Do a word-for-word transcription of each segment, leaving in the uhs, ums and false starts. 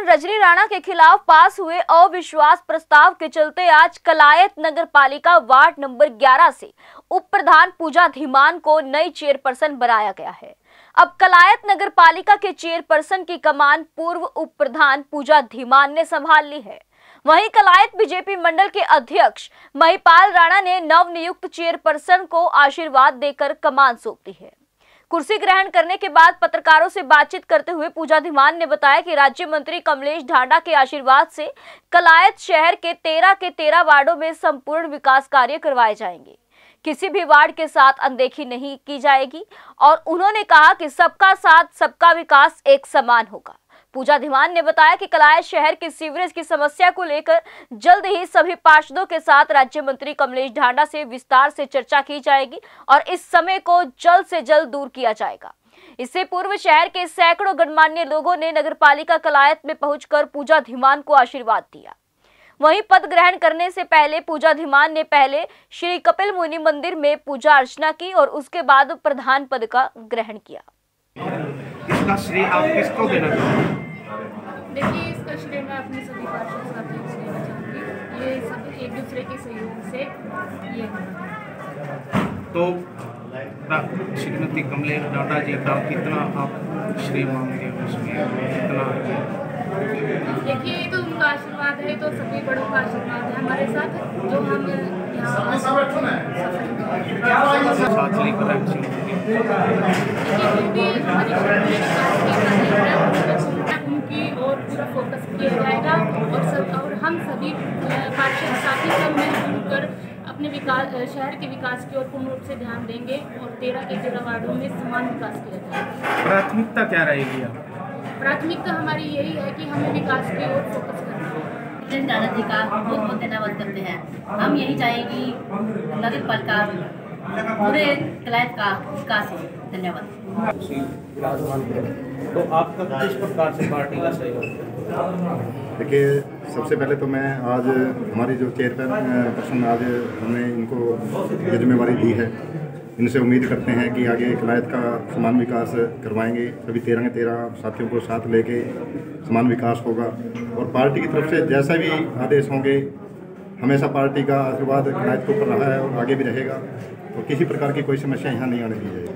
रजनी राणा के खिलाफ पास हुए अविश्वास प्रस्ताव के चलते आज कलायत नगर पालिका वार्ड नंबर ग्यारह से उप प्रधान पूजा धीमान को नई चेयरपर्सन बनाया गया है। अब कलायत नगर पालिका के चेयरपर्सन की कमान पूर्व उप प्रधान पूजा धीमान ने संभाल ली है। वहीं कलायत बीजेपी मंडल के अध्यक्ष महिपाल राणा ने नवनियुक्त चेयरपर्सन को आशीर्वाद देकर कमान सौंप दी है। कुर्सी ग्रहण करने के बाद पत्रकारों से बातचीत करते हुए पूजा धीमान ने बताया कि राज्य मंत्री कमलेश ढांडा के आशीर्वाद से कलायत शहर के तेरह के तेरह वार्डों में संपूर्ण विकास कार्य करवाए जाएंगे। किसी भी वार्ड के साथ अनदेखी नहीं की जाएगी और उन्होंने कहा कि सबका साथ सबका विकास एक समान होगा। पूजा धीमान ने बताया कि कलायत शहर की सीवरेज की समस्या को लेकर जल्द ही सभी पार्षदों के साथ राज्य मंत्री कमलेश ढांडा से विस्तार से चर्चा की जाएगी और इस समय को जल्द से जल्द दूर किया जाएगा। इससे पूर्व शहर के सैकड़ों गणमान्य लोगों ने नगरपालिका कलायत में पहुंचकर पूजा धीमान को आशीर्वाद दिया। वहीं पद ग्रहण करने से पहले पूजा धीमान ने पहले श्री कपिल मुनि मंदिर में पूजा अर्चना की और उसके बाद प्रधान पद का ग्रहण किया। इसका श्रेय आप किसको देना चाहते? देखिए, इसका श्रेय मैं अपने सभी पार्षद साथियों को देना चाहूँगी। ये सब एक दूसरे के सहयोग से ये तो श्रीमती कमलेश ढांडा जी का कितना आप श्रेय मांगते हैं उसमें कितना? देखिए, ये तो उनका आशीर्वाद है, तो सभी बड़ों का आशीर्वाद है हमारे साथ, जो हम यहाँ साथ लेकर उनकी और पूरा फोकस किया जाएगा और सब और हम सभी पार्षद साथी सब मिलजुल कर अपने विकास शहर के विकास की ओर पूर्ण रूप से ध्यान देंगे और तेरह के तेरह वार्डों में समान विकास किया जाएगा। प्राथमिकता क्या रहेगी? प्राथमिकता हमारी यही है कि हमें विकास की ओर फोकस करना है। दादा जी का बहुत बहुत धन्यवाद करते हैं। हम यही चाहेंगे नगर पालिका पूरे कलायत का विकास हो। धन्यवाद। तो आपका किस प्रकार से पार्टी का सहयोग? देखिए, सबसे पहले तो मैं आज हमारी जो चेयरपर्सन आज हमने इनको ये जिम्मेवारी दी है, इनसे उम्मीद करते हैं कि आगे कलायत का समान विकास करवाएंगे। सभी तेरह के तेरह साथियों को साथ लेके समान विकास होगा और पार्टी की तरफ से जैसा भी आदेश होंगे, हमेशा पार्टी का आशीर्वाद कलायत के ऊपर रहा है और आगे भी रहेगा, तो किसी प्रकार की कोई समस्या यहाँ नहीं आने दी जाएगी।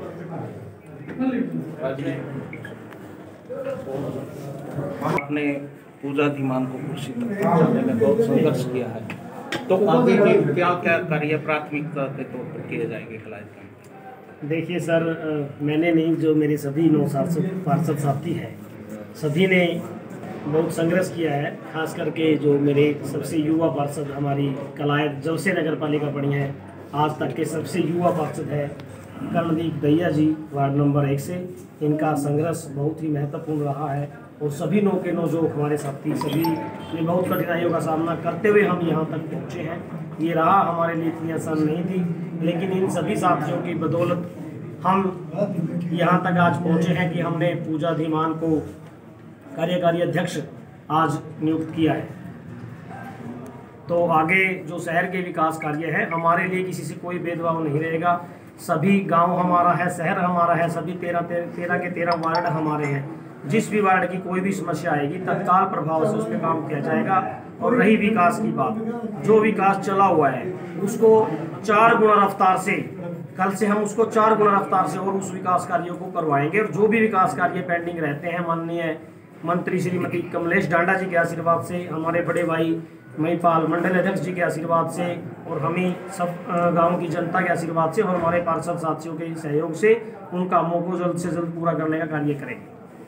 आपने पूजा धीमान को कुर्सी तक पहुंचाने में बहुत संघर्ष किया है, तो आगे भी क्या क्या कार्य प्राथमिकता के तौर पर किए जाएंगे कलायत का? देखिए सर, मैंने नहीं, जो मेरे सभी नौ पार्षद साथी हैं सभी ने बहुत संघर्ष किया है। खास करके जो मेरे सबसे युवा पार्षद हमारी कलायत जब से नगर पालिका बनी है आज तक के सबसे युवा पार्षद है कर्णदीप दहिया जी वार्ड नंबर एक से। इनका संघर्ष बहुत ही महत्वपूर्ण रहा है और सभी नौ के नौ जो हमारे साथी सभी ने बहुत कठिनाइयों का सामना करते हुए हम यहाँ तक पहुँचे हैं। ये रहा हमारे लिए इतनी आसान नहीं थी, लेकिन इन सभी साथियों की बदौलत हम यहाँ तक आज पहुँचे हैं कि हमने पूजा धीमान को कार्यकारी अध्यक्ष आज नियुक्त किया है। तो आगे जो शहर के विकास कार्य है, हमारे लिए किसी से कोई भेदभाव नहीं रहेगा। सभी गांव हमारा है, शहर हमारा है, सभी तेरह तेरह के तेरह वार्ड हमारे हैं। जिस भी वार्ड की कोई भी समस्या आएगी तत्काल प्रभाव से उस पर काम किया जाएगा। और रही विकास की बात, जो विकास चला हुआ है उसको चार गुना रफ्तार से, कल से हम उसको चार गुना रफ्तार से और उस विकास कार्यों को करवाएंगे। और जो भी विकास कार्य पेंडिंग रहते हैं, माननीय मंत्री श्रीमती कमलेश ढांडा जी के आशीर्वाद से, हमारे बड़े भाई महिपाल मंडल अध्यक्ष जी के आशीर्वाद से और हमें सब गांव की जनता के आशीर्वाद से और हमारे पार्षद साथियों के सहयोग से उन कामों को जल्द से जल्द पूरा करने का कार्य करेंगे।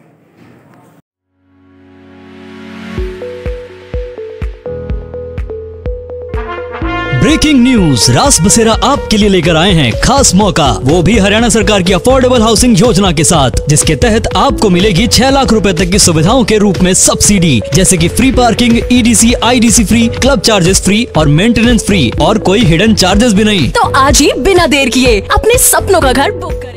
ब्रेकिंग न्यूज, रास बसेरा आपके लिए लेकर आए हैं खास मौका, वो भी हरियाणा सरकार की अफोर्डेबल हाउसिंग योजना के साथ, जिसके तहत आपको मिलेगी छह लाख रुपए तक की सुविधाओं के रूप में सब्सिडी, जैसे कि free parking, EDC, IDC free, club charges free और मेंटेनेंस फ्री और कोई हिडन चार्जेस भी नहीं। तो आज ही बिना देर किए अपने सपनों का घर बुक करें।